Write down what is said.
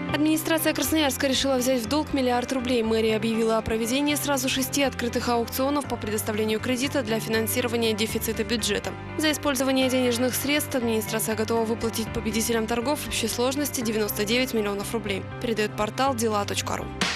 Администрация Красноярска решила взять в долг 1 миллиард рублей. Мэрия объявила о проведении сразу 6 открытых аукционов по предоставлению кредита для финансирования дефицита бюджета. За использование денежных средств администрация готова выплатить победителям торгов в общей сложности 99 миллионов рублей, передает портал dela.ru.